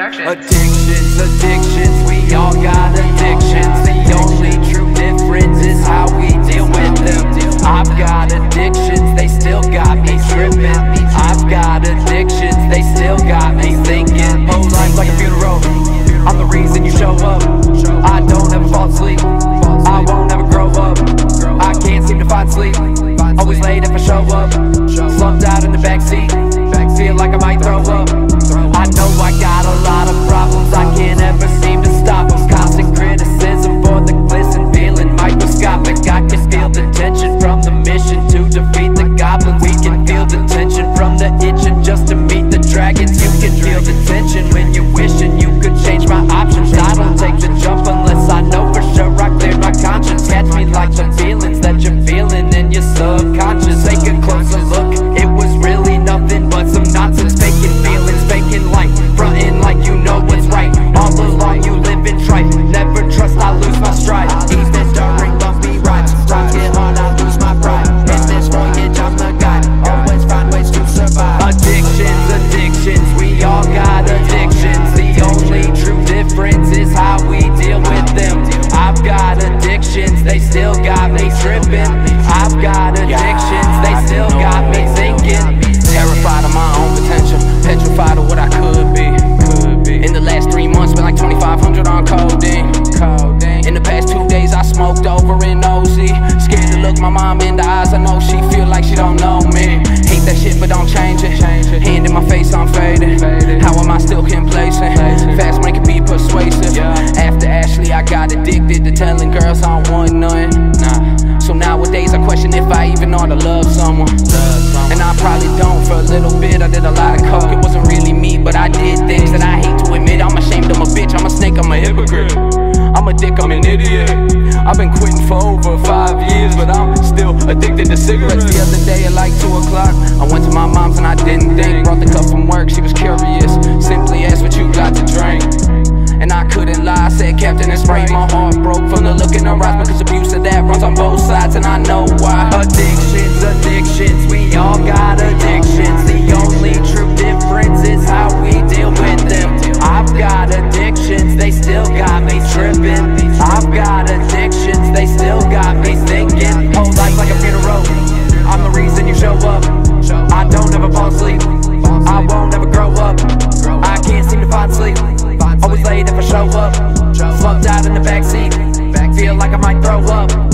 RedDoorProductions. Addictions, we all got addictions. The only true difference is how we deal with them. I've got addictions, they still got me tripping. I've got addictions, they still got me thinking. Whole life like a funeral, I'm the reason you show up. I don't ever fall asleep, I won't ever grow up. I can't seem to find sleep, always late if I show up. Slumped out in the backseat, feel like I might throw up. I know I got a lot of problems, I can't ever seem to stop them. Constant criticism for the glisten, feeling microscopic. I can feel the tension from the mission to defeat the goblins. We can feel the tension from the itching just to meet the dragons. You can feel the tension when you're wishing you could change my options. I don't take the jump unless I know for sure I cleared my conscience. Catch me like the feelings that you're feeling in your subconscious. Take a closer look, it was really nothing but some nonsense. Faking feelings, faking life, fronting like you know what's right. All along you live in tripe, never trust, I lose my stride. Even during bumpy rides, times get hard, I lose my pride. In this voyage I'm the guide, always find ways to survive. Addictions, we all got addictions. The only true difference is how we deal with them. I've got addictions, they still got me tripping. I've got addictions, they still got me thinking. Terrified of my own potential, petrified of what I could be. In the last 3 months, spent like 2,500 on codeine. In the past 2 days, I smoked over in OZ. Scared to look my mom in the eyes, I know she feel like she don't know me. Hate that shit, but don't change it. Hand in my face, I'm faded. How am I still complacent? Fast money can be persuasive. After Ashley, I got addicted to telling girls I don't want nothing. So nowadays, I question if I even ought to love someone. And I probably don't. For a little bit, I did a lot of coke. It wasn't really me, but I did things that I hate to admit. I'm ashamed, I'm a bitch, I'm a snake, I'm a hypocrite. I'm a dick, I'm an idiot. I've been quitting for over 5 years, but I'm still addicted to cigarettes. The other day at like 2 o'clock, I went to my mom's and I didn't think. Brought the cup from work, she was curious. Simply asked what you got to drink. And I couldn't lie, I said Captain and Sprite. My heart broke from the look in her eyes, because abuse of that runs on both sides, and I know why. Addictions, we all got addictions. The only true difference is how we deal with them. I've got addictions, they still got me tripping. I've got addictions, they still got me thinking. Whole life like a funeral, I'm the reason you show up. I don't ever fall asleep, I won't ever grow up. I can't seem to find sleep, always late if I show up. Slumped out in the backseat, feel like I might throw up.